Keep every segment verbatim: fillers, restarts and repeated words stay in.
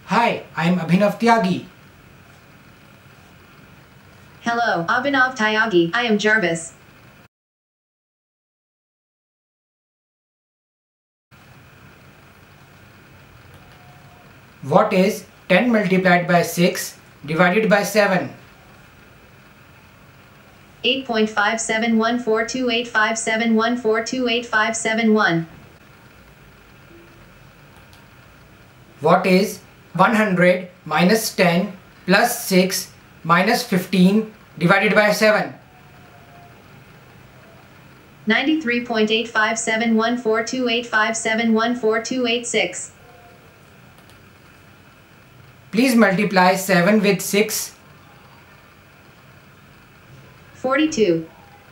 Hi, I'm Abhinav Tyagi. Hello, Abhinav Tyagi. I am Jarvis. What is ten multiplied by six divided by seven? eight point five seven one four two eight five seven one four two eight five seven one. What is one hundred minus ten plus six minus fifteen divided by seven? ninety-three point eight five seven one four two eight five seven one four two eight six. Please multiply seven with six. forty-two.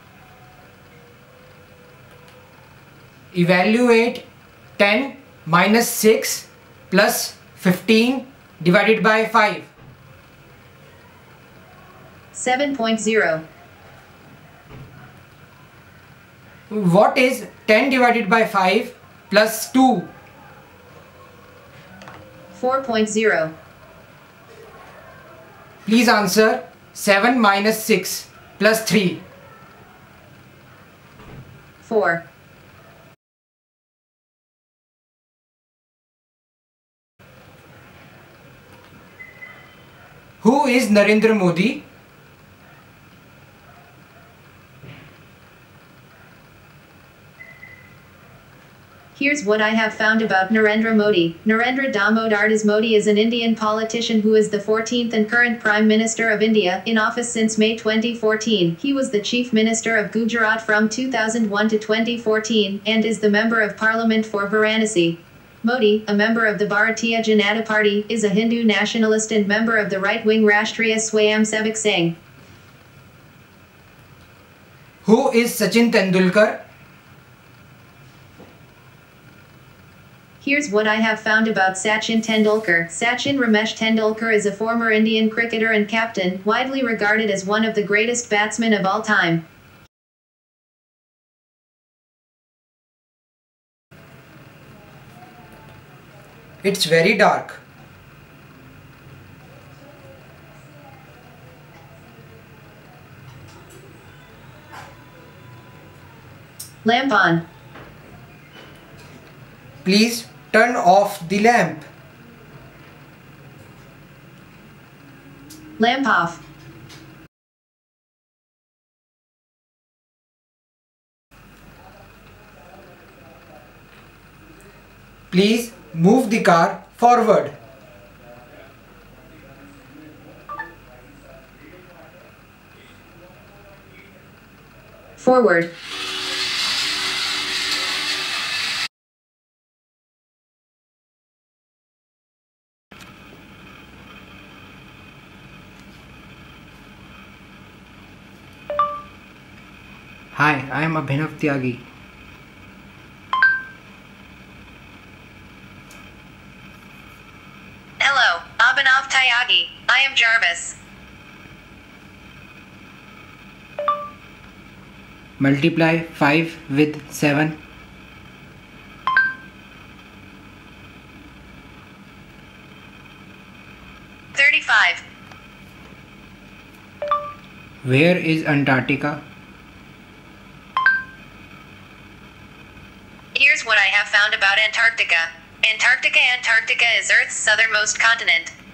Evaluate ten minus six plus fifteen divided by five. seven point zero. What is ten divided by five plus two? four point zero. Please answer seven minus six plus three. four. Who is Narendra Modi? Here's what I have found about Narendra Modi. Narendra Damodar Das Modi is an Indian politician who is the fourteenth and current Prime Minister of India, in office since May twenty fourteen. He was the Chief Minister of Gujarat from two thousand one to twenty fourteen, and is the Member of Parliament for Varanasi. Modi, a member of the Bharatiya Janata Party, is a Hindu nationalist and member of the right-wing Rashtriya Swayamsevak Sangh. Who is Sachin Tendulkar? Here's what I have found about Sachin Tendulkar. Sachin Ramesh Tendulkar is a former Indian cricketer and captain, widely regarded as one of the greatest batsmen of all time. It's very dark. Lamp on. Please turn off the lamp. Lamp off. Please move the car forward. Forward. Hi, I am Abhinav Tyagi. Hello, Abhinav Tyagi. I am Jarvis. Multiply five with seven. thirty-five. Where is Antarctica? Here's what I have found about Antarctica. Antarctica Antarctica is Earth's southernmost continent.